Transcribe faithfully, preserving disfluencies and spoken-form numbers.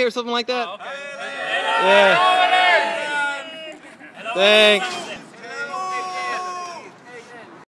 or something like that? Oh, okay. Yeah. Thanks.